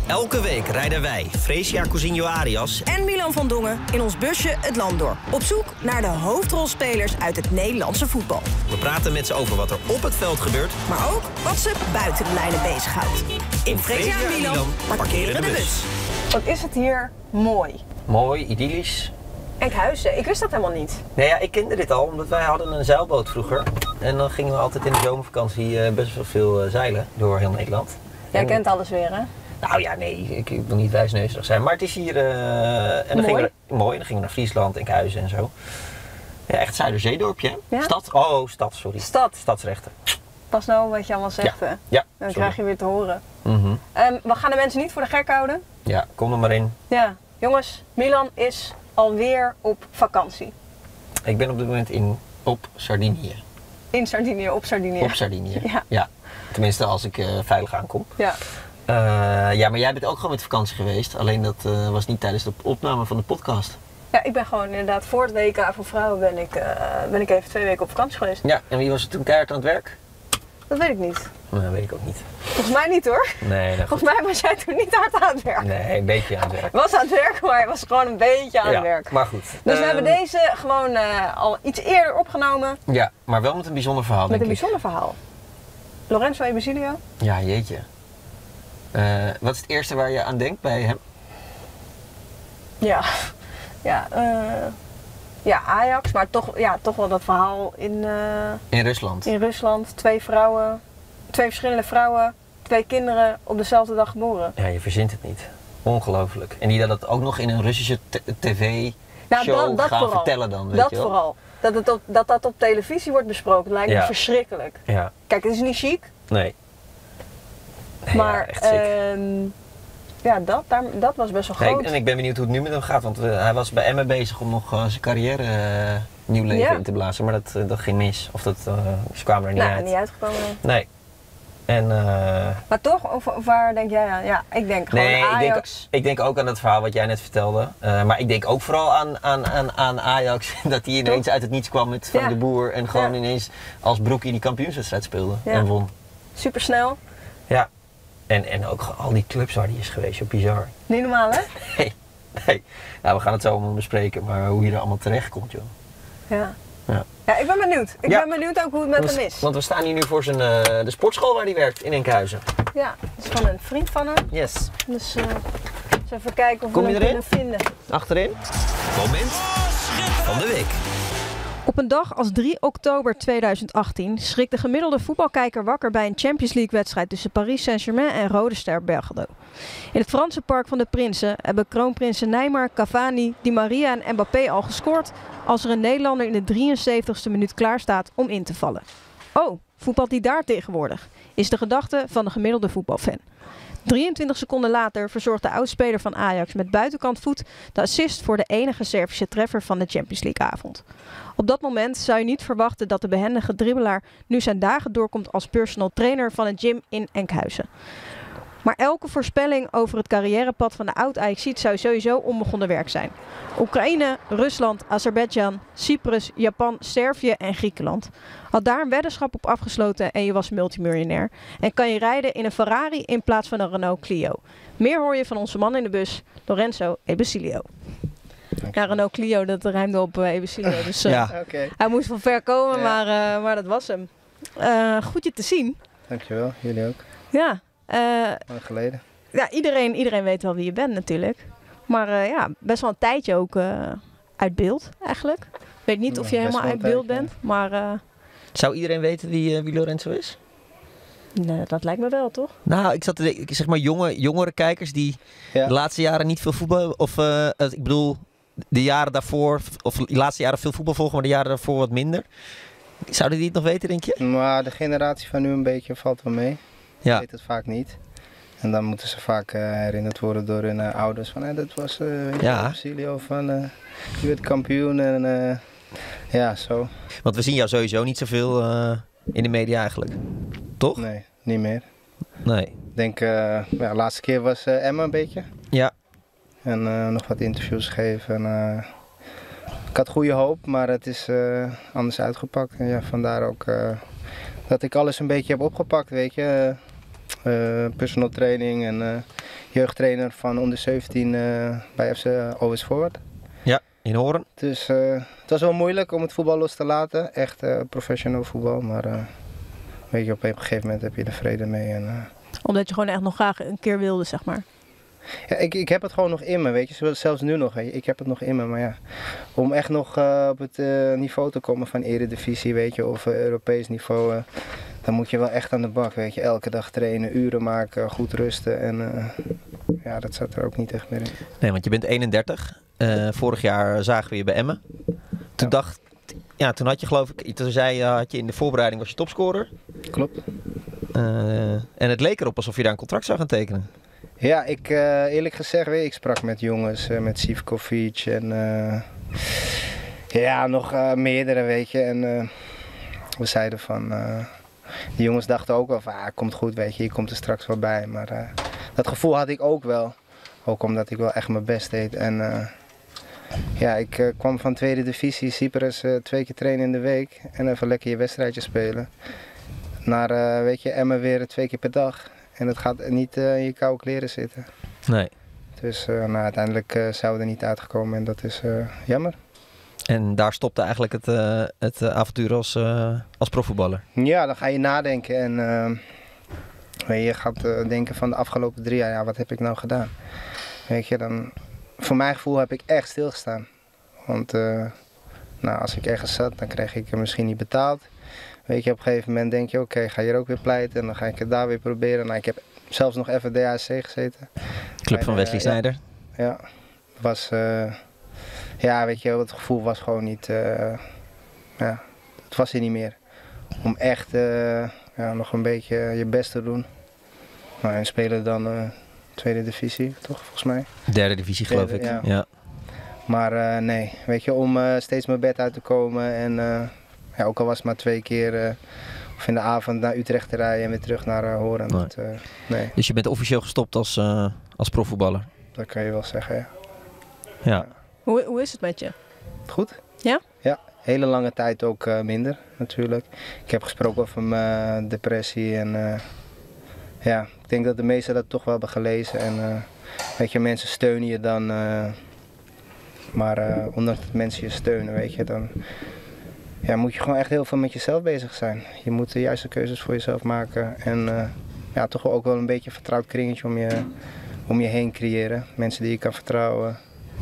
Elke week rijden wij, Fresia Cousinho Arias en Milan van Dongen in ons busje het land door. Op zoek naar de hoofdrolspelers uit het Nederlandse voetbal. We praten met ze over wat er op het veld gebeurt, maar ook wat ze buiten de lijnen bezighoudt. In Fresia en Milan parkeren de bus. Wat is het hier mooi. Mooi, idyllisch. Enkhuizen, ik wist dat helemaal niet. Nee, ja, ik kende dit al, omdat wij hadden een zeilboot vroeger. En dan gingen we altijd in de zomervakantie best wel veel zeilen door heel Nederland. Jij kent alles weer, hè? Nou ja, nee, ik wil niet wijsneuzig zijn. Maar het is hier... en dan gingen we naar Friesland, Enkhuizen en zo. Ja, echt Zuiderzeedorpje, hè? Ja? Stad? Oh, stad, sorry. Stadsrechten. Pas nou wat je allemaal zegt, hè? Ja, dan krijg je weer te horen. Mm-hmm. We gaan de mensen niet voor de gek houden. Ja, kom er maar in. Ja, jongens, Milan is alweer op vakantie. Ik ben op dit moment op Sardinië. In Sardinië, op Sardinië. Op Sardinië, ja. Ja. Tenminste, als ik veilig aankom. Ja. Ja, maar jij bent ook gewoon met vakantie geweest. Alleen dat was niet tijdens de opname van de podcast. Ja, ik ben gewoon inderdaad voor het WK voor vrouwen ben ik even 2 weken op vakantie geweest. Ja, en wie was er toen keihard aan het werk? Dat weet ik niet. Nee, dat weet ik ook niet. Volgens mij niet hoor. Nee, volgens mij was jij toen niet hard aan het werk. Nee, een beetje aan het werk. Was aan het werk, maar hij was gewoon een beetje aan het werk. Maar goed. Dus we hebben deze gewoon al iets eerder opgenomen. Ja, maar wel met een bijzonder verhaal, met een bijzonder verhaal. Lorenzo e Basilio? Ja, jeetje. Wat is het eerste waar je aan denkt bij hem? Ja, Ajax, maar toch wel dat verhaal in Rusland. In Rusland, 2 vrouwen, 2 verschillende vrouwen, 2 kinderen op dezelfde dag geboren. Ja, je verzint het niet. Ongelooflijk. En die dat ook nog in een Russische tv-show gaan vertellen dan, weet je wel? Vooral. Dat op televisie wordt besproken, lijkt me verschrikkelijk. Ja. Kijk, het is niet chic. Nee. Maar ja, echt sick. Dat was best wel groot. En ik ben benieuwd hoe het nu met hem gaat, want hij was bij Emmen bezig om nog zijn carrière nieuw leven in te blazen. Maar dat ging mis. Of ze kwamen er niet uit. Niet uitgekomen. Nee. En, maar toch, of waar denk jij aan? Ja, ik denk gewoon Ajax. Ik denk ook aan het verhaal wat jij net vertelde. Maar ik denk ook vooral aan Ajax. Dat hij ineens uit het niets kwam met Van de Boer. En gewoon ineens als broekie die kampioenswedstrijd speelde. En won. Supersnel. Ja. En ook al die clubs waar hij is geweest. Joh, bizar. Niet normaal, hè? Nee. Nou, we gaan het zo allemaal bespreken. Maar hoe je er allemaal terecht komt, joh. Ja. Ja, ik ben benieuwd. Ik ben benieuwd ook hoe het met hem is. Want we staan hier nu voor de sportschool waar hij werkt in Enkhuizen. Ja, dat is van een vriend van hem. Yes. Dus even kijken of we hem kunnen vinden. Achterin. Moment van de week. Op een dag als 3 oktober 2018 schrikt de gemiddelde voetbalkijker wakker bij een Champions League wedstrijd tussen Paris Saint-Germain en Rode Ster Belgrado. In het Franse Park van de Prinsen hebben kroonprinsen Neymar, Cavani, Di Maria en Mbappé al gescoord als er een Nederlander in de 73ste minuut klaar staat om in te vallen. Oh, voetbalt die daar tegenwoordig? Is de gedachte van de gemiddelde voetbalfan. 23 seconden later verzorgt de oudspeler van Ajax met buitenkant voet de assist voor de enige Servische treffer van de Champions League avond. Op dat moment zou je niet verwachten dat de behendige dribbelaar nu zijn dagen doorkomt als personal trainer van een gym in Enkhuizen. Maar elke voorspelling over het carrièrepad van de oud-Ajaxiet zou sowieso onbegonnen werk zijn. Oekraïne, Rusland, Azerbeidzjan, Cyprus, Japan, Servië en Griekenland. Had daar een weddenschap op afgesloten en je was multimiljonair. En kan je rijden in een Ferrari in plaats van een Renault Clio. Meer hoor je van onze man in de bus, Lorenzo e Basilio. Ja, Renault Clio, dat ruimde op e Basilio. Dus hij moest van ver komen, maar dat was hem. Goed je te zien. Dankjewel, jullie ook. Ja. Lang geleden. Ja, iedereen weet wel wie je bent natuurlijk. Maar best wel een tijdje ook uit beeld eigenlijk. Ik weet niet of je helemaal uit beeld bent, maar... Zou iedereen weten wie Lorenzo is? Nee, dat lijkt me wel, toch? Nou, ik zeg maar jongere kijkers die de laatste jaren niet veel voetbal... ik bedoel, de jaren daarvoor, of de laatste jaren veel voetbal volgen, maar de jaren daarvoor wat minder. Zouden die het nog weten, denk je? Maar de generatie van nu een beetje valt wel mee. Ja. Ik weet het vaak niet. En dan moeten ze vaak herinnerd worden door hun ouders. Van dat was Basilio van je werd kampioen en zo. Want we zien jou sowieso niet zoveel in de media eigenlijk. Toch? Nee, niet meer. Nee. Ik denk, de laatste keer was Emma een beetje. Ja. En nog wat interviews gegeven. Ik had goede hoop, maar het is anders uitgepakt. En vandaar ook dat ik alles een beetje heb opgepakt, weet je. personal training en jeugdtrainer van onder 17 bij FC OS Forward. Ja, in Hoorn. Dus het was wel moeilijk om het voetbal los te laten. Echt professional voetbal, maar weet je, op een gegeven moment heb je er vrede mee. Omdat je gewoon echt nog graag een keer wilde, zeg maar. Ja, ik heb het gewoon nog in me, weet je. Zelfs nu nog, ik heb het nog in me. Maar ja, om echt nog op het niveau te komen van Eredivisie, weet je, of Europees niveau, dan moet je wel echt aan de bak, weet je. Elke dag trainen, uren maken, goed rusten en ja, dat zat er ook niet echt meer in. Nee, want je bent 31. Vorig jaar zagen we je bij Emmen. Toen had je geloof ik, toen had je in de voorbereiding was je topscorer. Klopt. En het leek erop alsof je daar een contract zou gaan tekenen. Ja, eerlijk gezegd, ik sprak met jongens, met Sivkovic en ja, nog meerdere, weet je. En we zeiden van, die jongens dachten ook wel van, komt goed, weet je, je komt er straks wel bij. Maar dat gevoel had ik ook wel, ook omdat ik wel echt mijn best deed. En ja, ik kwam van tweede divisie, Cyprus, 2 keer trainen in de week en even lekker je wedstrijdje spelen. Naar, weet je, Emmen weer 2 keer per dag. En het gaat niet in je koude kleren zitten. Nee. Dus uiteindelijk zijn we er niet uitgekomen en dat is jammer. En daar stopte eigenlijk het avontuur als profvoetballer? Ja, dan ga je nadenken en je gaat denken van de afgelopen 3 jaar, ja, wat heb ik nou gedaan? Weet je, dan, voor mijn gevoel heb ik echt stilgestaan. Want als ik ergens zat, dan kreeg ik misschien niet betaald. Weet je, op een gegeven moment denk je, oké, ga je er ook weer pleiten en dan ga ik het daar weer proberen. Nou, ik heb zelfs nog even DHC gezeten. Club van Wesley Sneijder. Ja, was, ja, weet je, het gevoel was gewoon niet, ja, het was er niet meer. Om echt ja, nog een beetje je best te doen. Nou, en spelen dan tweede divisie, toch, volgens mij? Derde divisie, geloof ik. Ja. Maar nee, weet je, om steeds mijn bed uit te komen en ja, ook al was het maar 2 keer of in de avond naar Utrecht te rijden en weer terug naar Hoorn. Nee. Nee. Dus je bent officieel gestopt als profvoetballer? Dat kan je wel zeggen, ja. Ja. Hoe is het met je? Goed. Ja? Ja, hele lange tijd ook minder natuurlijk. Ik heb gesproken over mijn depressie en ja, ik denk dat de meesten dat toch wel hebben gelezen. En weet je, mensen steunen je dan, maar ondanks dat mensen je steunen, weet je, dan ja, moet je gewoon echt heel veel met jezelf bezig zijn. Je moet de juiste keuzes voor jezelf maken en ja, toch ook wel een beetje een vertrouwd kringetje om je heen creëren. Mensen die je kan vertrouwen.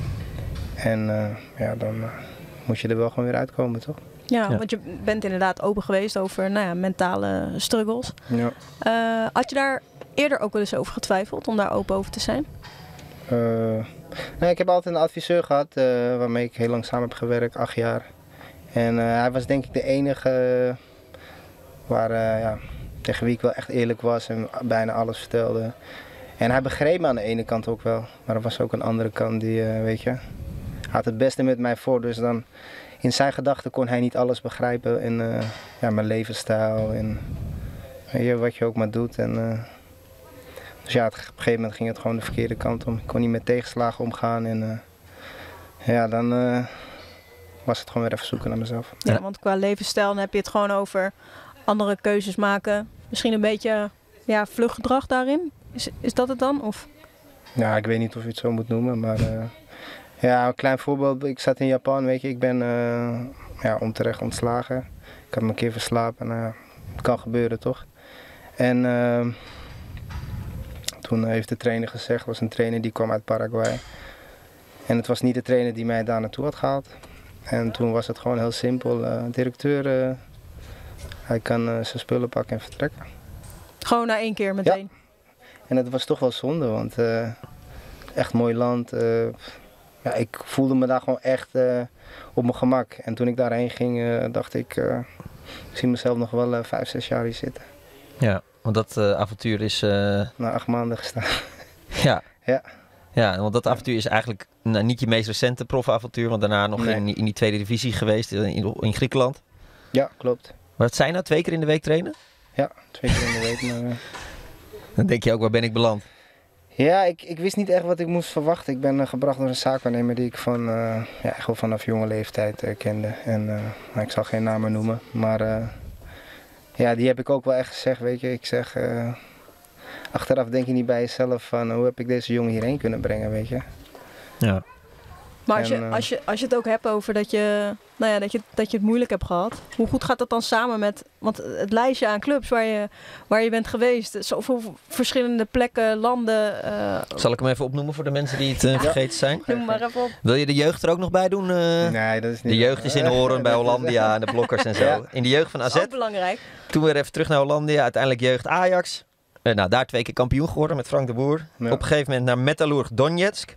En ja, dan moet je er wel gewoon weer uitkomen, toch? Ja, want je bent inderdaad open geweest over mentale struggles. Ja. Had je daar eerder ook wel eens over getwijfeld om daar open over te zijn? Nou, ik heb altijd een adviseur gehad waarmee ik heel lang samen heb gewerkt, 8 jaar. En hij was denk ik de enige ja, tegen wie ik wel echt eerlijk was en bijna alles vertelde. En hij begreep me aan de ene kant ook wel, maar er was ook een andere kant die, weet je, had het beste met mij voor. Dus dan in zijn gedachten kon hij niet alles begrijpen in ja, mijn levensstijl en wat je ook maar doet. En, dus ja, op een gegeven moment ging het gewoon de verkeerde kant om. Ik kon niet met tegenslagen omgaan en ja, dan was het gewoon weer even zoeken naar mezelf. Ja, want qua levensstijl dan heb je het gewoon over andere keuzes maken. Misschien een beetje vluchtgedrag daarin. Is dat het dan? Of? Ja, ik weet niet of je het zo moet noemen, maar ja, een klein voorbeeld. Ik zat in Japan, weet je, ik ben ja, onterecht ontslagen. Ik had me een keer verslapen, het kan gebeuren toch? En toen heeft de trainer gezegd, was een trainer die kwam uit Paraguay. En het was niet de trainer die mij daar naartoe had gehaald. En toen was het gewoon heel simpel. Directeur, hij kan zijn spullen pakken en vertrekken. Gewoon na 1 keer meteen? Ja. En het was toch wel zonde, want echt mooi land. Ja, ik voelde me daar gewoon echt op mijn gemak. En toen ik daarheen ging, dacht ik, ik zie mezelf nog wel 5, 6 jaar hier zitten. Ja, want dat avontuur is... Na 8 maanden gestaan. Ja. Ja. Ja, want dat avontuur is eigenlijk niet je meest recente profavontuur, want daarna nog in die tweede divisie geweest in Griekenland. Ja, klopt. Wat zijn nou 2 keer in de week trainen? Ja, 2 keer in de week. Maar, dan denk je ook, waar ben ik beland? Ja, ik wist niet echt wat ik moest verwachten. Ik ben gebracht door een zaakwaarnemer die ik echt wel vanaf jonge leeftijd kende. En ik zal geen namen noemen, maar ja, die heb ik ook wel echt gezegd, weet je. Ik zeg, achteraf denk je niet bij jezelf van hoe heb ik deze jongen hierheen kunnen brengen, weet je. Ja. Maar als je het ook hebt over dat je het moeilijk hebt gehad. Hoe goed gaat dat dan samen met... Want het lijstje aan clubs waar je bent geweest. Zoveel verschillende plekken, landen. Zal ik hem even opnoemen voor de mensen die het vergeten zijn? Noem maar even op. Wil je de jeugd er ook nog bij doen? Nee, dat is niet. De jeugd is in Horen bij Hollandia en de Blokkers en zo. Ja. In de jeugd van AZ. Ook belangrijk. Toen weer even terug naar Hollandia. Uiteindelijk jeugd Ajax. Daar 2 keer kampioen geworden met Frank de Boer. Ja. Op een gegeven moment naar Metalurg Donetsk.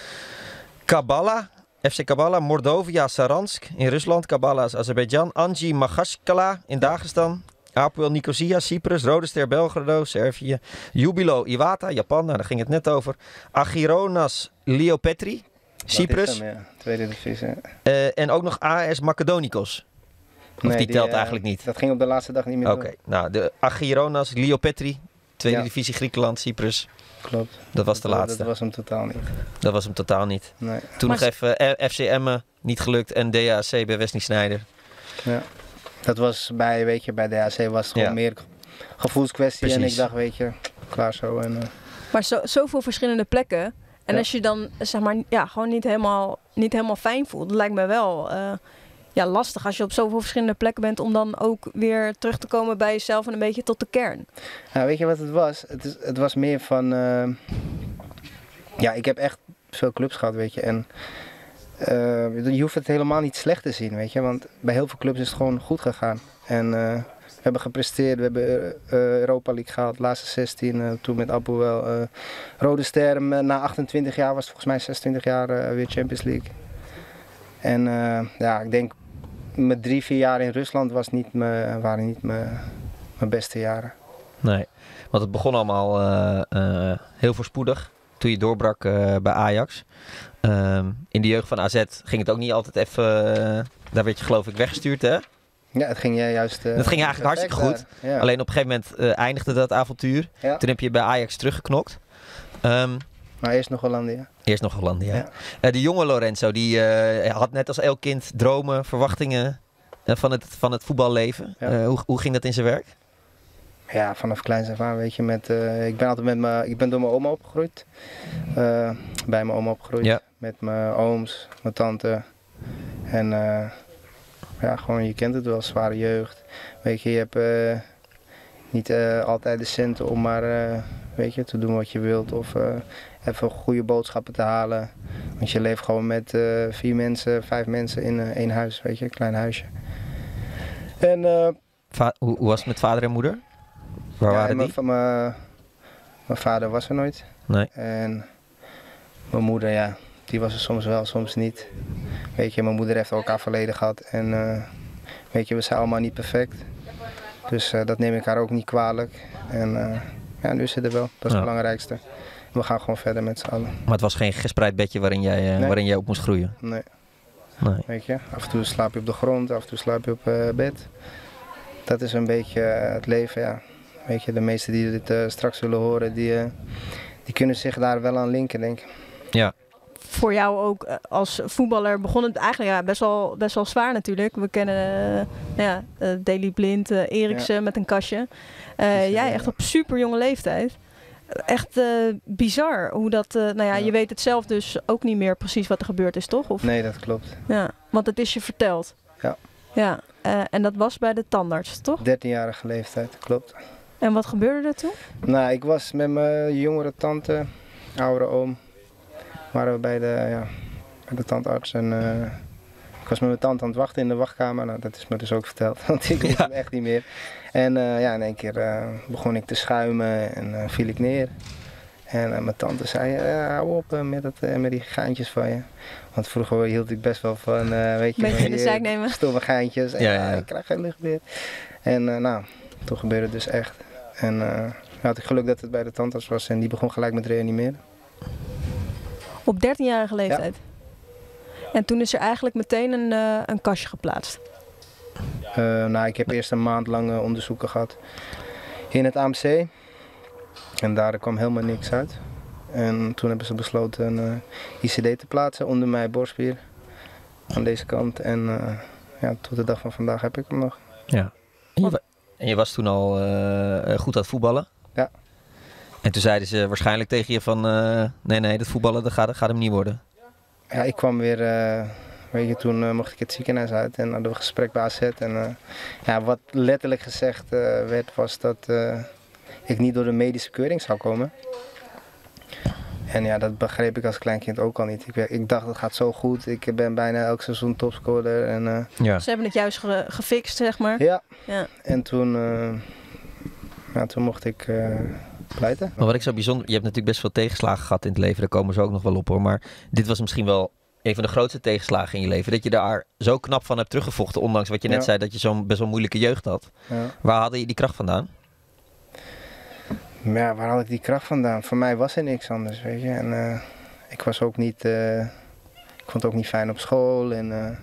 Kabala, FC Kabala, Mordovia, Saransk in Rusland, Kabala is Azerbeidzjan, Anji Magashkala in Dagestan, Apoel Nicosia, Cyprus, Rode Ster Belgrado, Servië, Jubilo Iwata, Japan, daar ging het net over, Agironas Liopetri, Cyprus, tweede divisie. En ook nog AS Makedonikos. Of die telt eigenlijk niet. Dat ging op de laatste dag niet meer Oké, nou de Agironas Liopetri, tweede divisie Griekenland, Cyprus. Klopt. Dat was de laatste. Dat was hem totaal niet. Dat was hem totaal niet. Nee. Toen nog even FC Emmen, niet gelukt. En DHC bij Wesley Sneijder. Ja. Dat was bij DHC was het gewoon meer gevoelskwestie. Precies. En ik dacht, weet je, klaar zo. Maar zoveel verschillende plekken. En als je dan, zeg maar, gewoon niet helemaal fijn voelt. Dat lijkt me wel lastig als je op zoveel verschillende plekken bent. Om dan ook weer terug te komen bij jezelf en een beetje tot de kern. Nou, weet je wat het was? Het was meer van... ik heb echt veel clubs gehad, weet je. En je hoeft het helemaal niet slecht te zien, weet je. Want bij heel veel clubs is het gewoon goed gegaan. En we hebben gepresteerd. We hebben Europa League gehaald, laatste 16. Toen met Apoel. Rode Ster, na 28 jaar was het volgens mij 26 jaar weer Champions League. En ik denk... Mijn 3-4 jaar in Rusland waren niet mijn beste jaren. Nee, want het begon allemaal heel voorspoedig toen je doorbrak bij Ajax. In de jeugd van AZ ging het ook niet altijd even... daar werd je geloof ik weggestuurd, hè? Ja, het ging juist... het ging eigenlijk hartstikke goed. Ja. Alleen op een gegeven moment eindigde dat avontuur. Ja. Toen heb je bij Ajax teruggeknokt. Maar eerst nog Hollandia. Eerst nog Hollandia. Ja. Die jonge Lorenzo, die had net als elk kind dromen, verwachtingen van het voetballeven. Ja. Hoe ging dat in zijn werk? Ja, vanaf kleins af aan, weet je. Ik ben door mijn oma opgegroeid. Bij mijn oma opgegroeid. Ja. Met mijn ooms, mijn tante. En gewoon, je kent het wel, zware jeugd. Weet je, je hebt niet altijd de centen om maar... weet je, te doen wat je wilt of even goede boodschappen te halen. Want je leeft gewoon met 4 mensen, 5 mensen in 1 huis, weet je, een klein huisje. En, hoe was het met vader en moeder? Waar waren die? Mijn vader was er nooit. Nee. En mijn moeder, die was er soms wel, soms niet. Weet je, mijn moeder heeft elkaar verleden gehad en weet je, we zijn allemaal niet perfect. Dus dat neem ik haar ook niet kwalijk. En nu is ze er wel, dat is het belangrijkste. We gaan gewoon verder met z'n allen. Maar het was geen gespreid bedje waarin jij op moest groeien? Nee. Weet je, af en toe slaap je op de grond, af en toe slaap je op bed. Dat is een beetje het leven, ja. Weet je, de meesten die dit straks zullen horen, die kunnen zich daar wel aan linken, denk ik. Ja. Voor jou ook als voetballer begon het eigenlijk best wel zwaar natuurlijk. We kennen Daley Blind, Eriksen met een kastje. Jij echt op super jonge leeftijd. Echt bizar hoe dat... je weet het zelf dus ook niet meer precies wat er gebeurd is, toch? Of? Nee, dat klopt. Ja, want het is je verteld. Ja. Ja, en dat was bij de tandarts, toch? 13-jarige leeftijd, klopt. En wat gebeurde er toen? Nou, ik was met mijn jongere tante, oudere oom, waren we bij de tandarts. En ik was met mijn tante aan het wachten in de wachtkamer. Nou, dat is me dus ook verteld, want ik wist hem echt niet meer. En in één keer begon ik te schuimen en viel ik neer. En mijn tante zei, hou op met die geintjes van je. Want vroeger hield ik best wel van, weet je, beetje in de zijk nemen. Stomme geintjes. En, ik krijg geen lucht meer. En toen gebeurde het dus echt. En had ik geluk dat het bij de tandarts was en die begon gelijk met reanimeren. Op 13-jarige leeftijd? Ja. En toen is er eigenlijk meteen een kastje geplaatst? Ik heb eerst een maand lang onderzoeken gehad in het AMC. En daar kwam helemaal niks uit. En toen hebben ze besloten een ICD te plaatsen onder mijn borstspier. Aan deze kant. En tot de dag van vandaag heb ik hem nog. Ja. En je was toen al goed aan het voetballen? Ja. En toen zeiden ze waarschijnlijk tegen je van... nee, dat voetballen dat gaat hem niet worden. Ja, ik kwam weer... weet je, toen mocht ik het ziekenhuis uit en hadden we een gesprek bij AZ. En wat letterlijk gezegd werd, was dat ik niet door de medische keuring zou komen. En ja, dat begreep ik als kleinkind ook al niet. Ik dacht, het gaat zo goed. Ik ben bijna elk seizoen topscorer. En, Ze hebben het juist gefixt, zeg maar. Ja. En toen mocht ik pleiten. Maar wat ik zo bijzonder... Je hebt natuurlijk best veel tegenslagen gehad in het leven. Daar komen ze ook nog wel op, hoor. Maar dit was misschien wel een van de grootste tegenslagen in je leven. Dat je daar zo knap van hebt teruggevochten. Ondanks wat je net zei, dat je zo'n best wel moeilijke jeugd had. Ja. Waar haalde je die kracht vandaan? Ja, waar had ik die kracht vandaan? Voor mij was er niks anders, weet je. En ik was ook niet... ik vond het ook niet fijn op school. En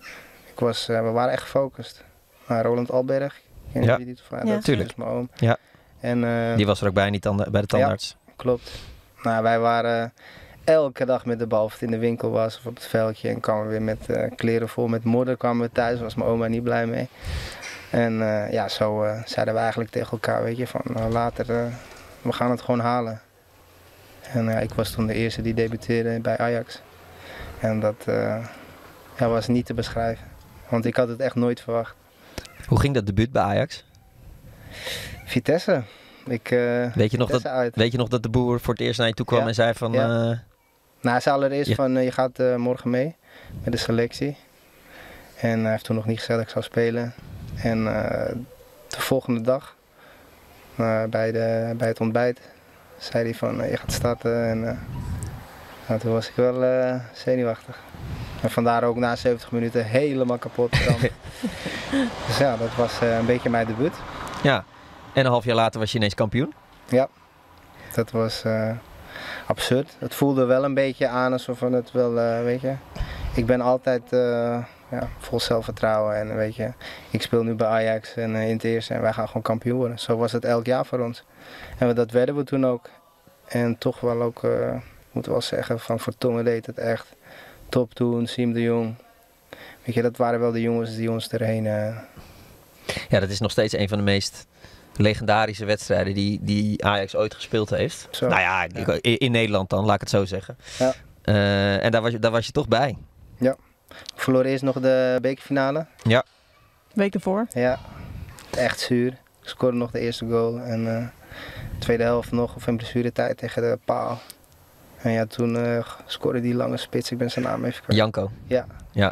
we waren echt gefocust. Roland Alberg. Ik weet niet wie die toevallig... Ja, natuurlijk. Dat is mijn oom. Ja. En, die was er ook bij de tandarts. Ja, klopt. Nou, wij waren elke dag met de bal, of het in de winkel was of op het veldje. En kwamen we weer met kleren vol met modder kwamen we thuis. Daar was mijn oma niet blij mee. En zo zeiden we eigenlijk tegen elkaar, weet je, van later, we gaan het gewoon halen. En ik was toen de eerste die debuteerde bij Ajax. En dat was niet te beschrijven, want ik had het echt nooit verwacht. Hoe ging dat debuut bij Ajax? Vitesse. Weet je nog dat de boer voor het eerst naar je toe kwam en zei van... Nou, hij zei allereerst van, je gaat morgen mee met de selectie. En hij heeft toen nog niet gezegd dat ik zou spelen. En de volgende dag, bij het ontbijt, zei hij van, je gaat starten. En toen was ik wel zenuwachtig. En vandaar ook na 70 minuten helemaal kapot. Dus ja, dat was een beetje mijn debuut. Ja, en een half jaar later was je ineens kampioen? Ja, dat was absurd. Het voelde wel een beetje aan alsof het wel, weet je... Ik ben altijd vol zelfvertrouwen en weet je, ik speel nu bij Ajax en in het eerste en wij gaan gewoon kampioen worden. Zo was het elk jaar voor ons. En dat werden we toen ook. En toch wel ook, moeten we wel zeggen, van Vertongen deed het echt top toen, Siem de Jong. Weet je, dat waren wel de jongens die ons erheen... Ja, dat is nog steeds een van de meest legendarische wedstrijden die Ajax ooit gespeeld heeft. Zo. Nou ja, in Nederland dan, laat ik het zo zeggen. Ja. En daar was je toch bij. Ja. Ik verloor eerst nog de bekerfinale. Ja. Week ervoor. Ja. Echt zuur. Ik scoorde nog de eerste goal. En de tweede helft nog of in blessuretijd tegen de paal. En ja, toen scoorde die lange spits. Ik ben zijn naam even kwijt. Janko. Ja.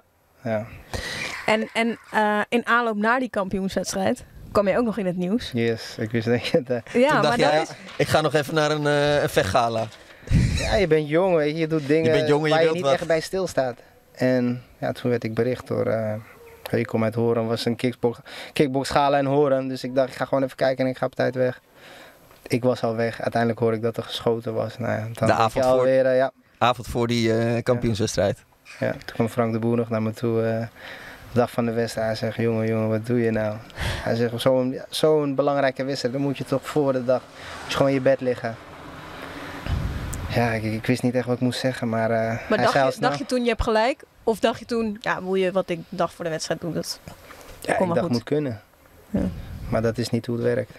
En in aanloop naar die kampioenswedstrijd kwam je ook nog in het nieuws. Yes, ik wist niet. Ja, maar dat is... Ik ga nog even naar een vechtgala. Ja, je bent jong, weet je. Je doet dingen waar je niet echt bij stilstaat. En ja, toen werd ik bericht door... ik kom uit Horen, was een kickboxgala in Horen. Dus ik dacht, ik ga gewoon even kijken en ik ga op tijd weg. Ik was al weg. Uiteindelijk hoorde ik dat er geschoten was. Nou ja, dan de avond voor die kampioenswedstrijd. Ja, toen kwam Frank de Boer nog naar me toe. De dag van de wedstrijd. Hij zegt, jongen, wat doe je nou? Hij zegt, zo'n belangrijke wedstrijd, dan moet je toch voor de dag gewoon in je bed liggen. Ja, ik wist niet echt wat ik moest zeggen, maar dacht je toen, je hebt gelijk? Of dacht je toen, ja, moet je wat ik dacht voor de wedstrijd doen? Dat ik dacht, het moet kunnen. Ja. Maar dat is niet hoe het werkt.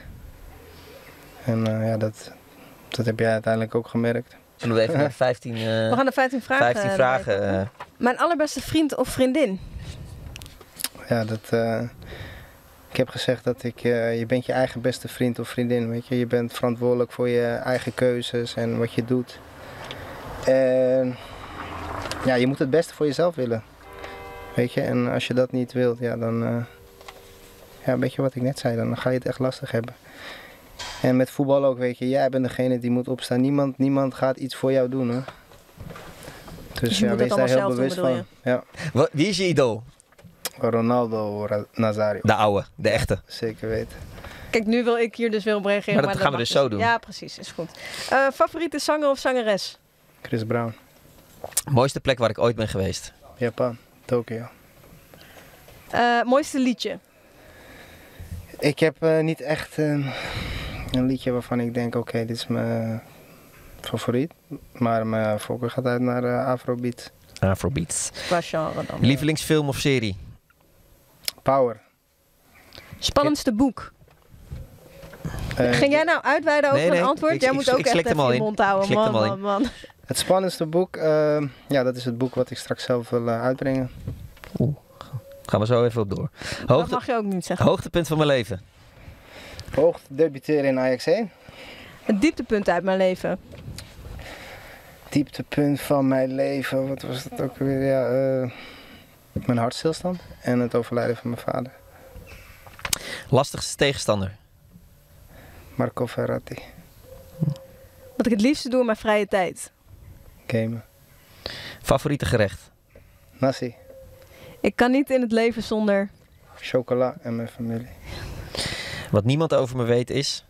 En dat heb jij uiteindelijk ook gemerkt. Zullen we even naar 15... we gaan naar 15 vragen. 15 vragen. Mijn allerbeste vriend of vriendin? Ja, ik heb gezegd dat je bent je eigen beste vriend of vriendin, weet je. Je bent verantwoordelijk voor je eigen keuzes en wat je doet. En ja, je moet het beste voor jezelf willen, weet je. En als je dat niet wilt, ja, dan, weet je wat ik net zei, dan ga je het echt lastig hebben. En met voetbal ook, weet je, jij bent degene die moet opstaan. Niemand gaat iets voor jou doen, hoor. Dus je moet wees daar heel bewust van. Ja. Wie is je idool? Ronaldo Nazario. De oude, de echte. Zeker weten. Kijk, nu wil ik hier dus weer op reageren. Maar dat gaan we dus zo doen. Ja, precies. Is goed. Favoriete zanger of zangeres? Chris Brown. Mooiste plek waar ik ooit ben geweest? Japan, Tokio. Mooiste liedje? Ik heb niet echt een liedje waarvan ik denk, oké, dit is mijn favoriet. Maar mijn voorkeur gaat uit naar Afrobeat. Afrobeats. Qua genre dan. Lievelingsfilm of serie? Power. Spannendste boek? Ging jij nou uitweiden over een antwoord? Jij moet ook echt even je mond houden. Man. Het spannendste boek, dat is het boek wat ik straks zelf wil uitbrengen. Gaan we zo even op door. Dat mag je ook niet zeggen. Hoogtepunt van mijn leven. Debuteren in Ajax 1. Het dieptepunt uit mijn leven. Dieptepunt van mijn leven, wat was dat ook weer? Ja, mijn hartstilstand en het overlijden van mijn vader. Lastigste tegenstander? Marco Verratti. Wat ik het liefste doe in mijn vrije tijd? Gamen. Favoriete gerecht? Nasi. Ik kan niet in het leven zonder... Chocola en mijn familie. Wat niemand over me weet is?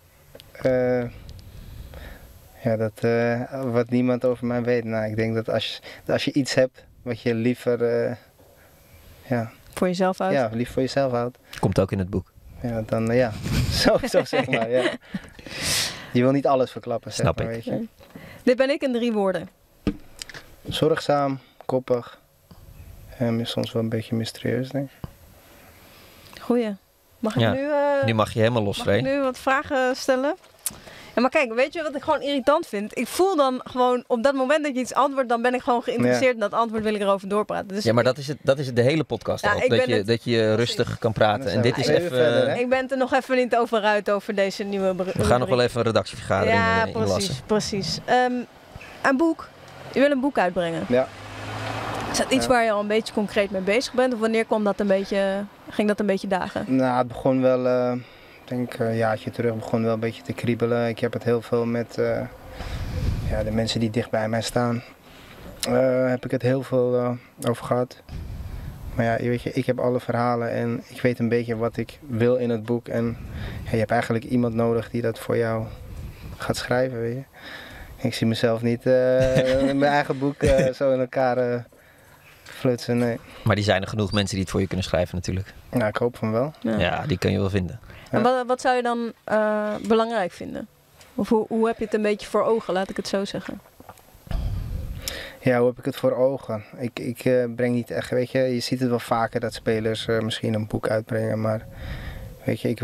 Wat niemand over mij weet. Nou, ik denk dat als je iets hebt wat je liever... voor jezelf houdt? Ja, lief voor jezelf houdt. Komt ook in het boek. Ja, dan zo zeg maar, ja. Je wil niet alles verklappen, zeg Snap maar, ik. weet je. Dit ben ik in 3 woorden. Zorgzaam, koppig en soms wel een beetje mysterieus, denk ik. Goeie. Mag ik nu... nu mag je helemaal los, Mag ik nu wat vragen stellen? Ja, maar kijk, weet je wat ik gewoon irritant vind? Ik voel dan gewoon, op dat moment dat je iets antwoordt, dan ben ik gewoon geïnteresseerd in dat antwoord, wil ik erover doorpraten. Dus ja, maar dat is de hele podcast al. Dat je rustig kan praten. En dit is even... verder, ik ben het er nog even niet over uit, over deze nieuwe We gaan nog wel even een redactievergadering inlassen. Ja, precies. Een boek. Je wil een boek uitbrengen. Ja. Is dat iets waar je al een beetje concreet mee bezig bent? Of wanneer ging dat een beetje dagen? Nou, het begon wel... Ik denk een jaartje terug begon wel een beetje te kriebelen. Ik heb het heel veel met de mensen die dicht bij mij staan. Heb ik het heel veel over gehad. Maar ja, weet je, ik heb alle verhalen en ik weet een beetje wat ik wil in het boek. En je hebt eigenlijk iemand nodig die dat voor jou gaat schrijven, weet je. Ik zie mezelf niet mijn eigen boek zo in elkaar flutsen, nee. Maar die zijn er genoeg mensen die het voor je kunnen schrijven natuurlijk. Nou, ik hoop van wel. Ja, die kun je wel vinden. En wat zou je dan belangrijk vinden? Of hoe heb je het een beetje voor ogen, laat ik het zo zeggen? Ja, hoe heb ik het voor ogen? Ik breng niet echt, weet je ziet het wel vaker dat spelers misschien een boek uitbrengen, maar weet je, ik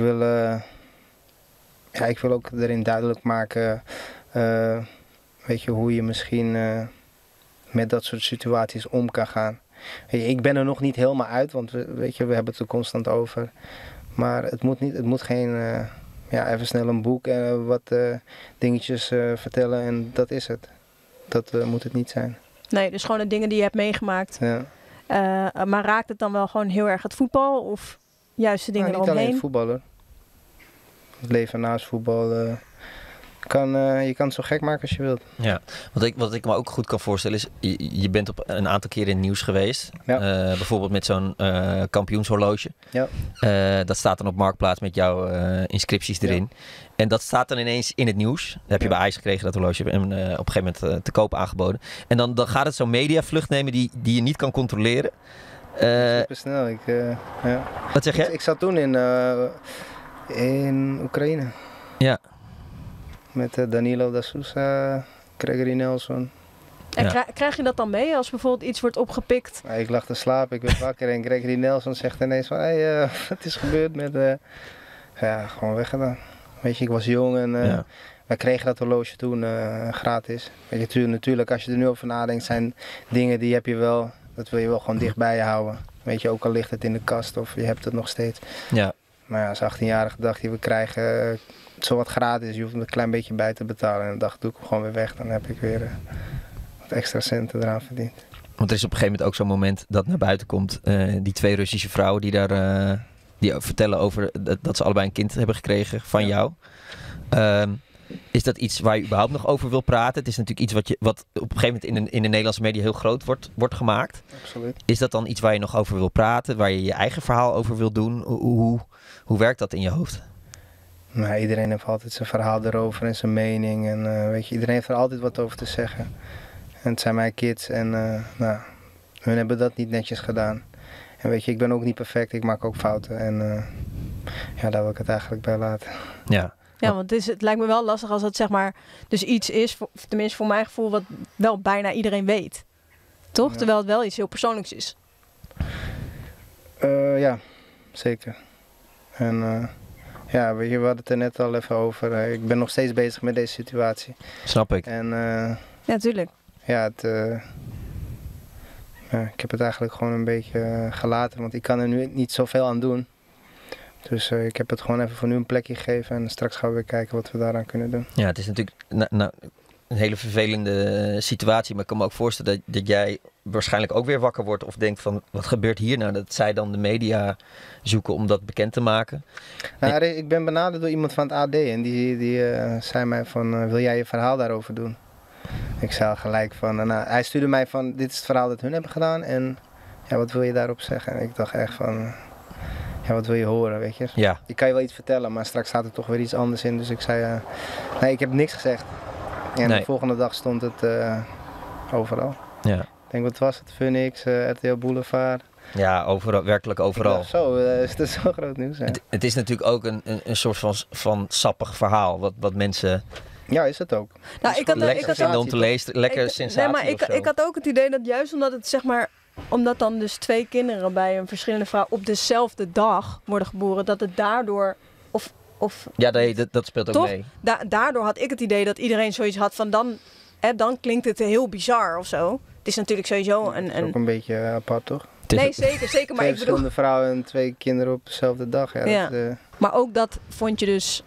wil ook erin duidelijk maken, weet je, hoe je misschien met dat soort situaties om kan gaan. Weet je, ik ben er nog niet helemaal uit, want weet je, we hebben het er constant over. Maar het moet geen, even snel een boek en wat dingetjes vertellen en dat is het. Dat moet het niet zijn. Nee, dus gewoon de dingen die je hebt meegemaakt. Ja. Maar raakt het dan wel gewoon heel erg het voetbal of juist de dingen eromheen? Niet alleen voetbal hoor. Het leven naast voetbal. Je kan het zo gek maken als je wilt. Ja, wat ik me ook goed kan voorstellen is, je bent op een aantal keren in het nieuws geweest. Ja. Bijvoorbeeld met zo'n kampioenshorloge. Ja. Dat staat dan op Marktplaats met jouw inscripties erin. Ja. En dat staat dan ineens in het nieuws. Dat heb je bij Ajax gekregen, dat horloge. En op een gegeven moment te koop aangeboden. En dan gaat het zo'n mediavlucht nemen die je niet kan controleren. Super snel. Ja. Wat zeg je? Ik zat toen in Oekraïne. Ja. Met Danilo da Sousa, Gregory Nelson. En krijg je dat dan mee als bijvoorbeeld iets wordt opgepikt? Ik lag te slapen, ik werd wakker en Gregory Nelson zegt ineens van... wat is gebeurd met... gewoon weggedaan. Weet je, ik was jong en wij kregen dat horloge toen gratis. Weet je, natuurlijk, als je er nu over nadenkt, zijn dingen die heb je wel... Dat wil je wel gewoon dicht bij je houden. Weet je, ook al ligt het in de kast of je hebt het nog steeds. Ja. Maar ja, als 18-jarige dacht je, we krijgen zowat gratis. Je hoeft er een klein beetje bij te betalen. En dan dacht ik, doe ik hem gewoon weer weg. Dan heb ik weer wat extra centen eraan verdiend. Want er is op een gegeven moment ook zo'n moment dat naar buiten komt. Die 2 Russische vrouwen die daar die vertellen over dat ze allebei een kind hebben gekregen van jou. Is dat iets waar je überhaupt nog over wil praten? Het is natuurlijk iets wat op een gegeven moment in de Nederlandse media heel groot wordt gemaakt. Absoluut. Is dat dan iets waar je nog over wil praten? Waar je je eigen verhaal over wil doen? Hoe werkt dat in je hoofd? Nou, iedereen heeft altijd zijn verhaal erover en zijn mening. En weet je, iedereen heeft er altijd wat over te zeggen. En het zijn mijn kids en hun hebben dat niet netjes gedaan. En weet je, ik ben ook niet perfect, ik maak ook fouten. En daar wil ik het eigenlijk bij laten. Ja. Ja, want het lijkt me wel lastig als het zeg maar dus iets is, tenminste voor mijn gevoel, wat wel bijna iedereen weet. Toch? Ja. Terwijl het wel iets heel persoonlijks is. Ja, zeker. En Ja, weet je, we hadden het er net al even over. Ik ben nog steeds bezig met deze situatie. Snap ik. En, ja, tuurlijk. Ja, ik heb het eigenlijk gewoon een beetje gelaten, want ik kan er nu niet zoveel aan doen. Dus ik heb het gewoon even voor nu een plekje gegeven en straks gaan we weer kijken wat we daaraan kunnen doen. Ja, het is natuurlijk een hele vervelende situatie, maar ik kan me ook voorstellen dat jij waarschijnlijk ook weer wakker wordt of denkt van wat gebeurt hier nou? Dat zij dan de media zoeken om dat bekend te maken. Nou, ik ben benaderd door iemand van het AD en die zei mij van wil jij je verhaal daarover doen? Ik zei gelijk van, hij stuurde mij van dit is het verhaal dat hun hebben gedaan en ja, wat wil je daarop zeggen? En ik dacht echt van, ja, wat wil je horen, weet je? Ja. Ik kan je wel iets vertellen, maar straks staat er toch weer iets anders in. Dus ik zei, nee, ik heb niks gezegd. En de volgende dag stond het overal. Ja. Ik denk, wat was het? Phoenix, RTL Boulevard. Ja, overal, werkelijk overal. Zo, is het zo groot nieuws. Ja. Het is natuurlijk ook een soort van sappig verhaal, wat mensen... Ja, is het ook. Nou, ik had om te lezen, lekker sensatie maar ik had ook het idee dat juist omdat het zeg maar... Omdat dan dus 2 kinderen bij een verschillende vrouw op dezelfde dag worden geboren, dat het daardoor... Ja, dat speelt ook toch, mee. Daardoor had ik het idee dat iedereen zoiets had van dan klinkt het heel bizar of zo. Het is natuurlijk sowieso Het is ook een beetje apart, toch? Nee, zeker. Maar 2 verschillende vrouwen en 2 kinderen op dezelfde dag. Ja, ja. Dat, maar ook dat vond je dus...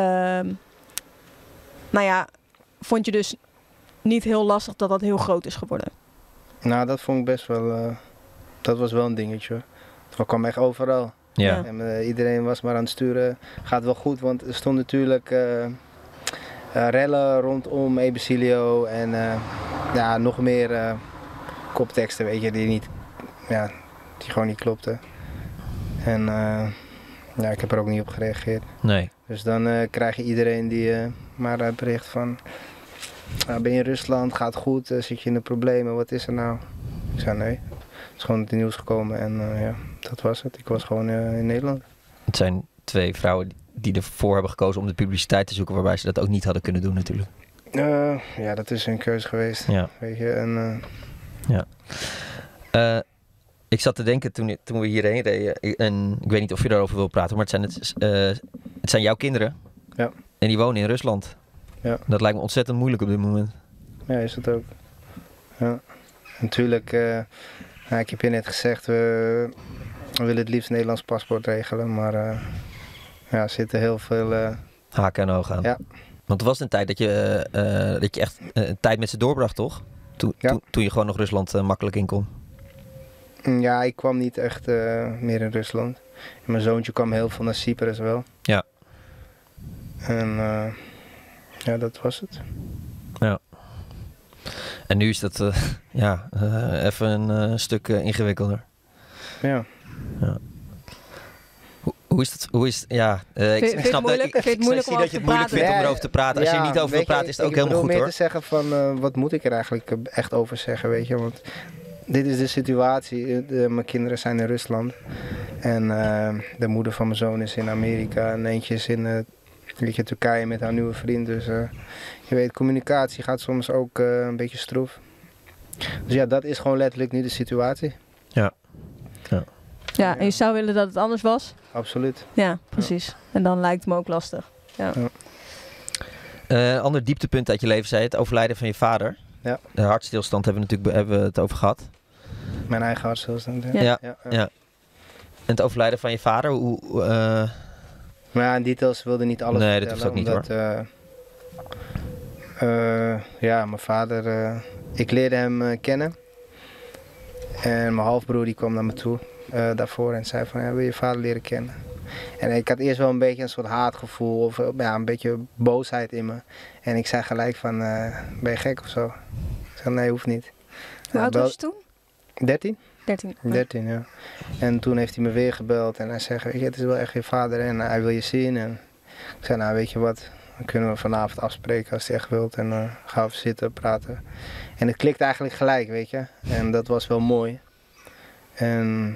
vond je dus niet heel lastig dat dat heel groot is geworden? Nou, dat vond ik best wel... dat was wel een dingetje. Het kwam echt overal. Ja. En, iedereen was maar aan het sturen. Gaat wel goed, want er stond natuurlijk rellen rondom Ebesilio en nog meer kopteksten, weet je, die gewoon niet klopten. En ik heb er ook niet op gereageerd. Nee. Dus dan krijg je iedereen die maar bericht van, ben je in Rusland, gaat goed, zit je in de problemen, wat is er nou? Ik zei nee. Het is gewoon het nieuws gekomen en dat was het. Ik was gewoon in Nederland. Het zijn 2 vrouwen die ervoor hebben gekozen om de publiciteit te zoeken, waarbij ze dat ook niet hadden kunnen doen natuurlijk. Ja, dat is een keuze geweest. Ja. Weet je, en, ja. Ik zat te denken toen we hierheen reden, en ik weet niet of je daarover wil praten, maar het zijn jouw kinderen. Ja. En die wonen in Rusland. Ja. Dat lijkt me ontzettend moeilijk op dit moment. Ja, is het ook. Ja. Natuurlijk, ik heb je net gezegd, we willen het liefst een Nederlands paspoort regelen, maar er zitten heel veel... haken en ogen aan. Ja. Want er was een tijd dat je echt een tijd met ze doorbracht, toch? Toen je gewoon nog Rusland makkelijk in kon. Ja, ik kwam niet echt meer in Rusland. En mijn zoontje kwam heel veel naar Cyprus wel. Ja. En dat was het. Ja. En nu is dat even een stuk ingewikkelder. Ja. Hoe is het? Ik snap dat je het moeilijk vindt om erover te praten. Als je er niet over wil praten, is het ook helemaal goed, hoor. Ik probeer te zeggen van, wat moet ik er eigenlijk echt over zeggen, weet je. Want dit is de situatie. Mijn kinderen zijn in Rusland. En de moeder van mijn zoon is in Amerika. En eentje is in Turkije met haar nieuwe vriend. Dus je weet, communicatie gaat soms ook een beetje stroef. Dus ja, dat is gewoon letterlijk nu de situatie. Ja. Ja, en je zou willen dat het anders was? Absoluut. Ja, precies. Ja. En dan lijkt het me ook lastig. Ja. Ander dieptepunt uit je leven, zei het overlijden van je vader. Ja. De hartstilstand hebben we het over gehad. Mijn eigen hartstilstand. Ja. En het overlijden van je vader, Maar ja, in details wilde niet alles vertellen. Nee, dat hoeft ook niet, hoor. Mijn vader, ik leerde hem kennen. En mijn halfbroer die kwam naar me toe daarvoor en zei van, wil je vader leren kennen? En ik had eerst wel een beetje een soort haatgevoel of een beetje boosheid in me. En ik zei gelijk van, ben je gek of zo? Ik zei, nee, hoeft niet. Hoe oud was je toen? 13. 13, ja. En toen heeft hij me weer gebeld en hij zegt, weet je, het is wel echt je vader en hij wil je zien. En ik zei, nou weet je wat, dan kunnen we vanavond afspreken als hij echt wilt en dan gaan we zitten, praten. En het klikt eigenlijk gelijk, weet je. En dat was wel mooi. En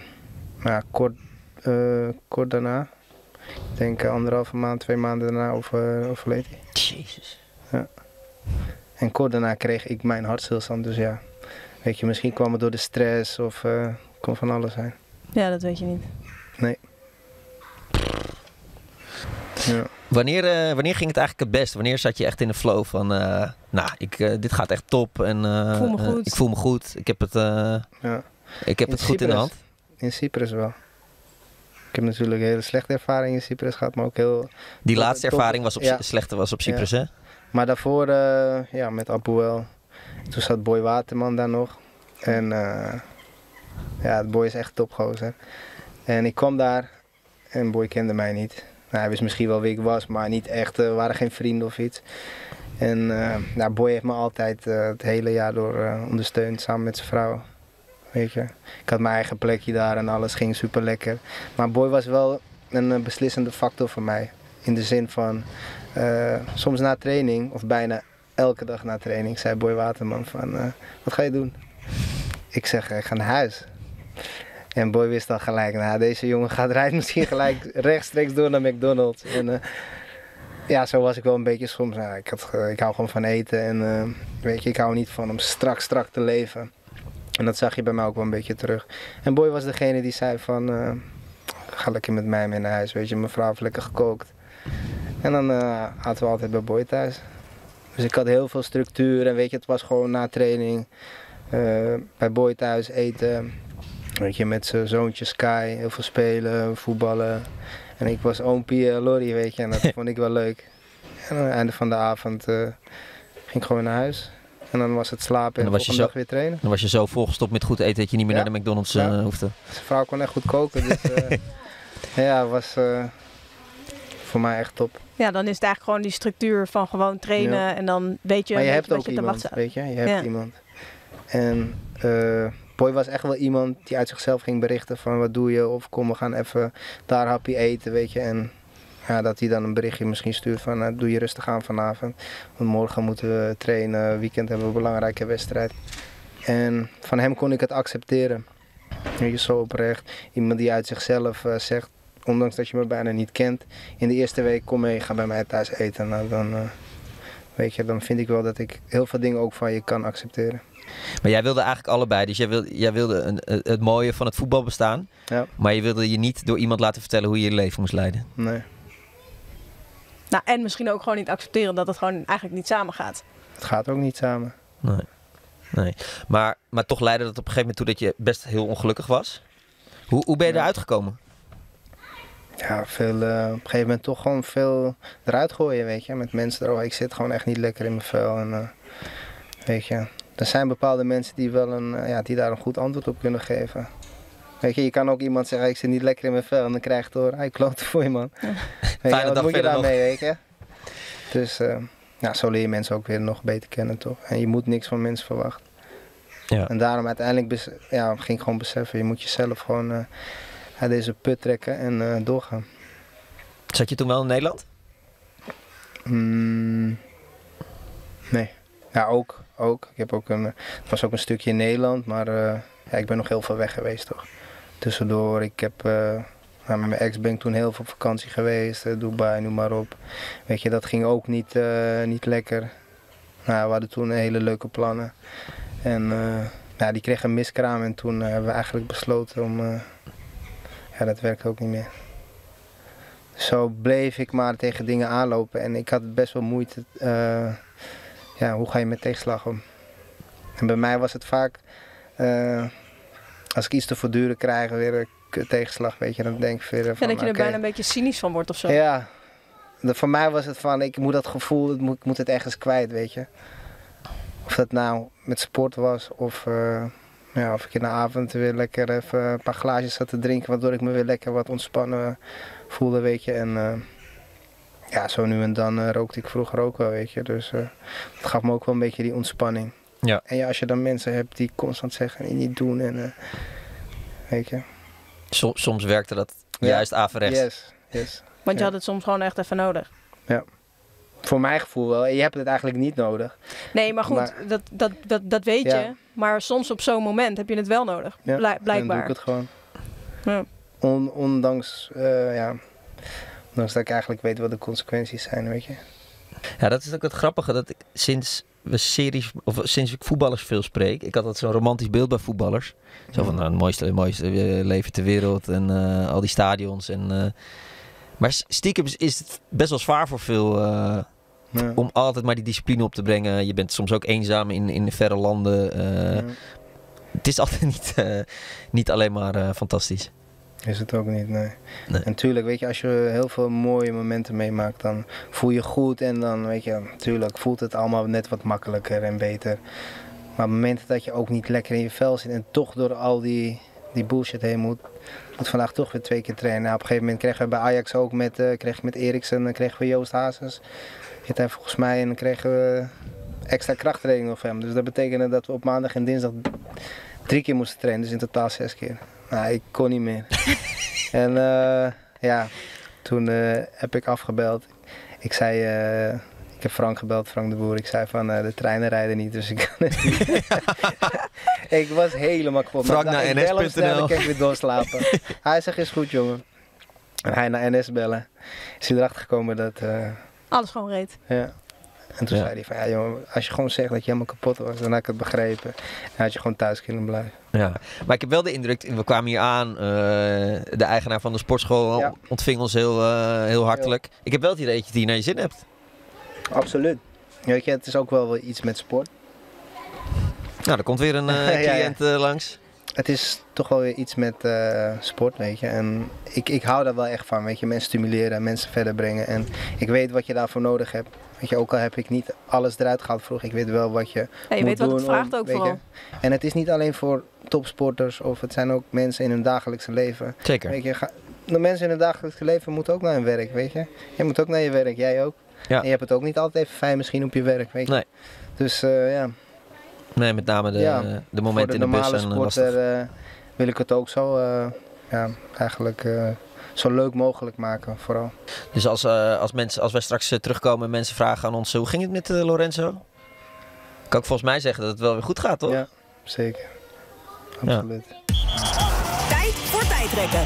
kort daarna, ik denk 1,5 maand, 2 maanden daarna overleed hij. Jezus. Ja. En kort daarna kreeg ik mijn hartstilstand, dus ja. Weet je, misschien kwam het door de stress of kon van alles zijn. Ja, dat weet je niet. Nee. Ja. Wanneer ging het eigenlijk het best? Wanneer zat je echt in de flow van, dit gaat echt top en ik voel me goed. Ik heb het, ik heb het goed in de hand. In Cyprus wel. Ik heb natuurlijk een hele slechte ervaring in Cyprus gehad, maar ook heel... Die laatste ervaring was op Cyprus, hè? Maar daarvoor, met Apoel. Toen zat Boy Waterman daar nog. En het Boy is echt topgozer. En ik kwam daar en Boy kende mij niet. Nou, hij wist misschien wel wie ik was, maar niet echt. We waren geen vrienden of iets. En Boy heeft me altijd het hele jaar door ondersteund, samen met zijn vrouw. Weet je. Ik had mijn eigen plekje daar en alles ging super lekker. Maar Boy was wel een beslissende factor voor mij. In de zin van, soms na training, of bijna elke dag na training, zei Boy Waterman van, wat ga je doen? Ik zeg, ik ga naar huis. En Boy wist al gelijk, deze jongen rijdt misschien gelijk rechtstreeks door naar McDonald's. En zo was ik wel een beetje soms. Ik hou gewoon van eten en weet je, ik hou niet van om strak te leven. En dat zag je bij mij ook wel een beetje terug. En Boy was degene die zei van, ga lekker met mij mee naar huis, weet je, mijn vrouw heeft lekker gekookt. En dan aten we altijd bij Boy thuis. Dus ik had heel veel structuur en weet je, het was gewoon na training bij Boy thuis eten. Weet je, met zijn zoontje Sky, heel veel spelen, voetballen. En ik was oompie Lorry, weet je, en dat vond ik wel leuk. En aan het einde van de avond ging ik gewoon naar huis. En dan was het slapen en de volgende dag weer trainen. Dan was je zo volgestopt met goed eten dat je niet meer naar de McDonald's hoefde. Zijn vrouw kon echt goed koken, dus was voor mij echt top. Ja, dan is het eigenlijk gewoon die structuur van gewoon trainen en dan weet je... Maar je hebt ook iemand, weet je, je hebt iemand. En Boy was echt wel iemand die uit zichzelf ging berichten van wat doe je of kom we gaan even daar hapje eten, weet je. En dat hij dan een berichtje misschien stuurt van doe je rustig aan vanavond. Want morgen moeten we trainen, weekend hebben we een belangrijke wedstrijd. En van hem kon ik het accepteren. Weet je, zo oprecht. Iemand die uit zichzelf zegt, ondanks dat je me bijna niet kent. In de eerste week kom mee, ga bij mij thuis eten. Nou, dan vind ik wel dat ik heel veel dingen ook van je kan accepteren. Maar jij wilde eigenlijk allebei. Dus jij wilde het mooie van het voetbal bestaan. Ja. Maar je wilde je niet door iemand laten vertellen hoe je je leven moest leiden. Nee. Nou, en misschien ook gewoon niet accepteren dat het gewoon eigenlijk niet samen gaat. Het gaat ook niet samen. Nee. Maar toch leidde dat op een gegeven moment toe dat je best heel ongelukkig was. Hoe ben je eruit gekomen? Ja, op een gegeven moment toch gewoon veel eruit gooien, weet je. Met mensen erover. Ik zit gewoon echt niet lekker in mijn vel. En weet je, er zijn bepaalde mensen die wel die daar een goed antwoord op kunnen geven. Weet je kan ook iemand zeggen, ik zit niet lekker in mijn vel. En dan krijg je het door, klote voor je man. Ja. Wat moet je daarmee, weet je? Dus zo leer je mensen ook weer nog beter kennen, toch? En je moet niks van mensen verwachten. Ja. En daarom uiteindelijk ging ik gewoon beseffen, je moet jezelf gewoon uit deze put trekken en doorgaan. Zat je toen wel in Nederland? Nee. Ja, ook. Ik heb ook het was ook een stukje in Nederland, maar ik ben nog heel veel weg geweest, toch? Tussendoor, ik heb met mijn ex ben ik toen heel veel op vakantie geweest, Dubai, noem maar op. Weet je, dat ging ook niet lekker. Nou, we hadden toen hele leuke plannen. En die kreeg een miskraam en toen hebben we eigenlijk besloten om... dat werkt ook niet meer. Zo bleef ik maar tegen dingen aanlopen en ik had best wel moeite. Hoe ga je met tegenslag om? En bij mij was het vaak, als ik iets te voortdurend krijg, weer een tegenslag, weet je, dan denk ik weer van... dat je er bijna een beetje cynisch van wordt of zo. Ja, voor mij was het van, ik moet dat gevoel, ik moet het ergens kwijt, weet je. Of dat nou met sport was of of ik in de avond weer lekker even een paar glaasjes zat te drinken, waardoor ik me weer lekker wat ontspannen voelde, weet je. En zo nu en dan rookte ik vroeger ook wel, weet je. Dus het gaf me ook wel een beetje die ontspanning. Ja. En als je dan mensen hebt die constant zeggen en niet doen en weet je. Soms werkte dat juist averechts. Yes. Want je had het soms gewoon echt even nodig. Ja. Voor mijn gevoel wel. Je hebt het eigenlijk niet nodig. Nee, maar goed, dat weet je. Maar soms op zo'n moment heb je het wel nodig. Ja, blijkbaar. Dan doe ik het gewoon. Ja. Ondanks dat ik eigenlijk weet wat de consequenties zijn, weet je. Ja, dat is ook het grappige. Dat ik sinds ik voetballers veel spreek. Ik had altijd zo'n romantisch beeld bij voetballers. Zo van het mooiste leven ter wereld. En al die stadions. Maar stiekem is het best wel zwaar voor veel om altijd maar die discipline op te brengen. Je bent soms ook eenzaam in verre landen. Het is altijd niet alleen maar fantastisch. Is het ook niet, nee. En natuurlijk, weet je, als je heel veel mooie momenten meemaakt, dan voel je goed en dan, weet je, natuurlijk voelt het allemaal net wat makkelijker en beter. Maar op momenten dat je ook niet lekker in je vel zit en toch door al die bullshit heen moet vandaag toch weer 2 keer trainen. Nou, op een gegeven moment kregen we bij Ajax ook kreeg ik met Eriksen, dan kregen we Joost Hazes. En volgens mij en dan kregen we extra krachttraining of hem. Dus dat betekende dat we op maandag en dinsdag 3 keer moesten trainen, dus in totaal 6 keer. Nou, ik kon niet meer. En toen heb ik afgebeld. Ik zei, ik heb Frank gebeld, Frank de Boer. Ik zei van, de treinen rijden niet, dus ik kan het niet. Ik was helemaal kapot. Frank naar ns.nl. Dan kan ik weer doorslapen. Hij zegt, is goed jongen. En hij naar NS bellen. Is hij erachter gekomen dat... alles gewoon reed. Ja. En toen zei hij van, ja jongen, als je gewoon zegt dat je helemaal kapot was, dan had ik het begrepen. En had je gewoon thuis kunnen blijven. Ja, maar ik heb wel de indruk, we kwamen hier aan, de eigenaar van de sportschool ontving ons heel hartelijk. Ik heb wel het idee dat je het hier naar je zin hebt. Absoluut. Weet je, het is ook wel iets met sport. Nou, er komt weer een cliënt langs. Het is toch wel weer iets met sport, weet je. En ik hou daar wel echt van, weet je. Mensen stimuleren, mensen verder brengen. En ik weet wat je daarvoor nodig hebt. Weet je, ook al heb ik niet alles eruit gehaald vroeger. Ik weet wel wat je moet weet wat doen. het vraagt ook vooral. En het is niet alleen voor topsporters. Of het zijn ook mensen in hun dagelijkse leven. Zeker. Weet je, de mensen in hun dagelijkse leven moeten ook naar hun werk, weet je. Jij moet ook naar je werk, jij ook. Ja. En je hebt het ook niet altijd even fijn misschien op je werk, weet je. Nee. Dus ja... Nee, met name de momenten in de bus. Voor de normale sporter wil ik het ook zo eigenlijk zo leuk mogelijk maken, vooral. Dus als wij straks terugkomen en mensen vragen aan ons, hoe ging het met Lorenzo? Kan ik volgens mij zeggen dat het wel weer goed gaat, toch? Ja, zeker. Absoluut. Ja. Tijd voor tijdrekken.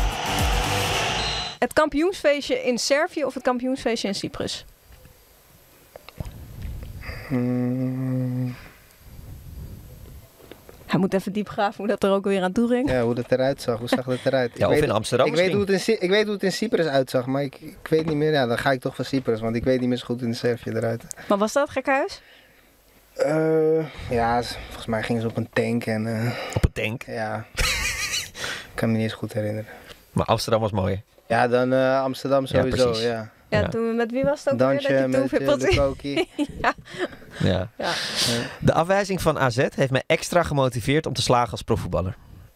Het kampioensfeestje in Servië of het kampioensfeestje in Cyprus? Hij moet even diep graven hoe dat er ook weer aan toe ging. Ja, hoe dat eruit zag. Hoe zag dat eruit? Ja, of in Amsterdam ik weet hoe het in Cyprus uitzag, maar ik weet niet meer. Ja, dan ga ik toch voor Cyprus, want ik weet niet meer zo goed in Servië eruit. Maar was dat gekhuis? Ja, volgens mij gingen ze op een tank. Op een tank? Ja. Ik kan me niet eens goed herinneren. Maar Amsterdam was mooi. Ja, dan Amsterdam sowieso, ja. Ja, toen met wie was het ook Dansje weer? Met Lukoki. Ja. De afwijzing van AZ heeft mij extra gemotiveerd om te slagen als profvoetballer.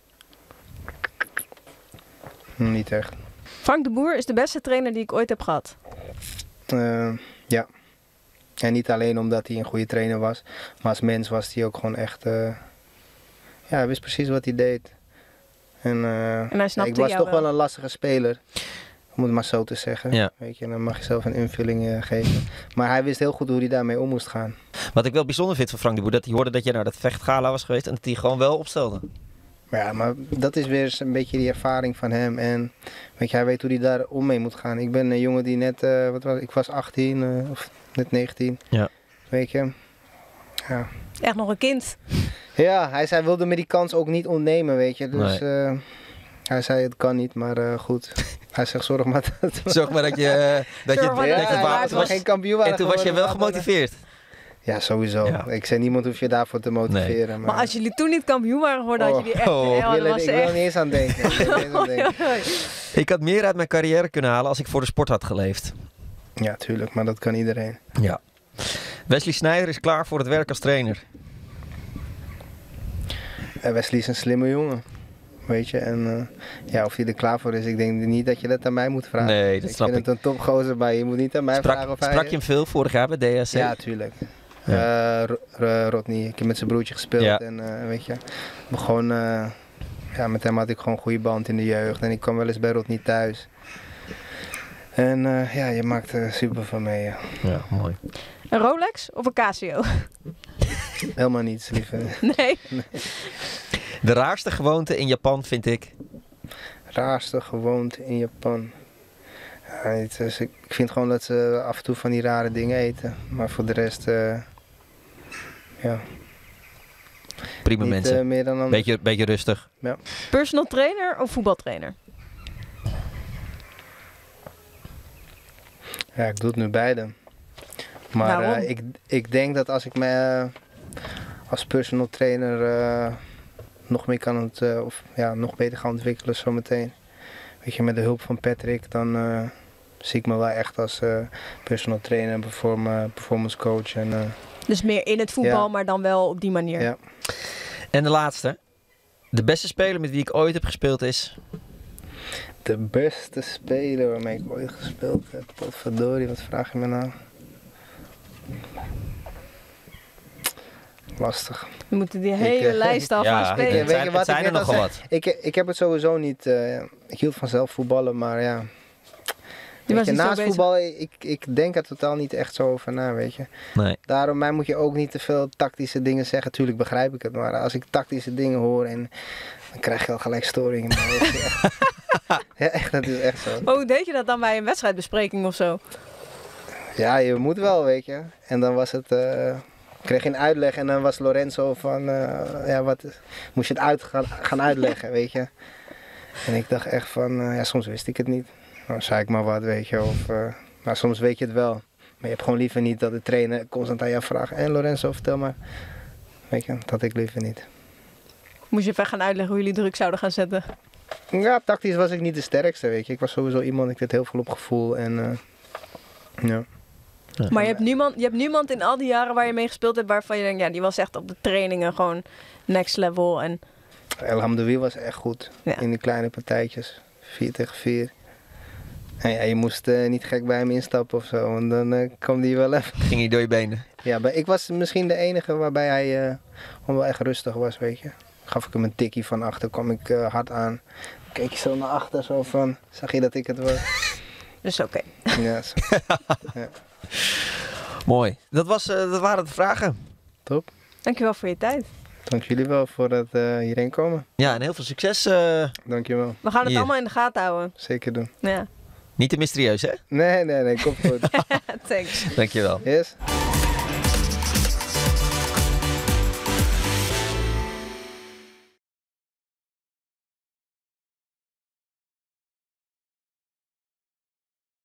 Niet echt. Frank de Boer is de beste trainer die ik ooit heb gehad. Ja. En niet alleen omdat hij een goede trainer was, maar als mens was hij ook gewoon echt... hij wist precies wat hij deed. En hij snapte ik was toch wel een lastige speler. Om het maar zo te zeggen. Ja. Weet je, dan mag je zelf een invulling geven. Maar hij wist heel goed hoe hij daarmee om moest gaan. Wat ik wel bijzonder vind van Frank de Boer, dat hij hoorde dat je naar dat vechtgala was geweest en dat hij gewoon wel opstelde. Ja, maar dat is weer een beetje die ervaring van hem. En weet je, hij weet hoe hij daar om mee moet gaan. Ik ben een jongen die net, ik was 18 of net 19. Ja. Weet je. Ja. Echt nog een kind. Ja, hij wilde me die kans ook niet ontnemen, weet je. Dus hij zei het kan niet, maar goed. Hij zegt zorg maar dat je geen kampioen waren. En toen was je wel gemotiveerd. Ja, sowieso. Ja. Ik zei, niemand hoeft je daarvoor te motiveren. Nee. Maar als jullie toen niet kampioen waren geworden, had je die echt... Ik wil er niet eens aan denken. Ik had meer uit mijn carrière kunnen halen als ik voor de sport had geleefd. Ja, tuurlijk. Maar dat kan iedereen. Ja. Wesley Sneijder is klaar voor het werk als trainer. Wesley is een slimme jongen. Weet je, en of hij er klaar voor is, ik denk niet dat je dat aan mij moet vragen. Nee, dat snap ik. Ik vind het een topgozer, maar je moet niet aan mij vragen of hij... Sprak je hem veel vorig jaar bij DHC? Ja, tuurlijk. Ja. Rodney, ik heb met zijn broertje gespeeld en weet je, gewoon, met hem had ik gewoon een goede band in de jeugd en ik kwam wel eens bij Rodney thuis. En je maakt er super van mee. Ja. Ja, mooi. Een Rolex of een Casio? Helemaal niets, lieve. Nee. De raarste gewoonte in Japan vind ik? Raarste gewoonte in Japan? Ja, dus ik vind gewoon dat ze af en toe van die rare dingen eten. Maar voor de rest, prima niet, mensen. Meer dan beetje rustig. Ja. Personal trainer of voetbaltrainer? Ja, ik doe het nu beide. Maar ik denk dat als ik me als personal trainer nog meer kan nog beter ga ontwikkelen zometeen. Weet je, met de hulp van Patrick, dan zie ik me wel echt als personal trainer, performance coach. Dus meer in het voetbal, maar dan wel op die manier. Ja. En de laatste. De beste speler met wie ik ooit heb gespeeld is? De beste speler waarmee ik ooit gespeeld heb? Potverdorie, wat vraag je me nou? Lastig. We moeten die hele lijst af gaan spelen. Het zijn er nogal wat. Ik heb het sowieso niet... ik hield van zelf voetballen, maar ja... naast voetbal, ik denk er totaal niet echt zo over na, weet je. Nee. Daarom mij moet je ook niet te veel tactische dingen zeggen. Tuurlijk begrijp ik het, maar als ik tactische dingen hoor, dan krijg je al gelijk storingen. Ja, echt, dat is echt zo. Hoe deed je dat dan bij een wedstrijdbespreking of zo? Ja, je moet wel, weet je. En dan was het... ik kreeg een uitleg en dan was Lorenzo van... moest je het gaan uitleggen, weet je. En ik dacht echt van... soms wist ik het niet. Dan zei ik maar wat, weet je. Maar soms weet je het wel. Maar je hebt gewoon liever niet dat de trainer constant aan jou vraagt. En Lorenzo, vertel maar. Weet je, dat ik liever niet. Moest je even gaan uitleggen hoe jullie druk zouden gaan zetten? Ja, tactisch was ik niet de sterkste, weet je. Ik was sowieso iemand, ik deed heel veel op gevoel. En ja. Maar je hebt niemand in al die jaren waar je mee gespeeld hebt waarvan je denkt, ja, die was echt op de trainingen gewoon next level. En... El Hamdoui was echt goed. Ja. In die kleine partijtjes. 4 tegen 4. En ja, je moest niet gek bij hem instappen of zo, want dan kwam hij wel even. Ging hij door je benen? Ja, ik was misschien de enige waarbij hij gewoon wel echt rustig was, weet je. Gaf ik hem een tikkie van achter, kwam ik hard aan. Keek je zo naar achter, zo van, zag je dat ik het was? Dus oké. Ja, zo. Ja. Mooi. Dat waren de vragen. Top. Dankjewel voor je tijd. Dank jullie wel voor het hierheen komen. Ja, en heel veel succes. Dankjewel. We gaan het allemaal in de gaten houden. Zeker doen. Ja. Niet te mysterieus, hè? Nee, komt goed. Thanks. Dankjewel. Yes.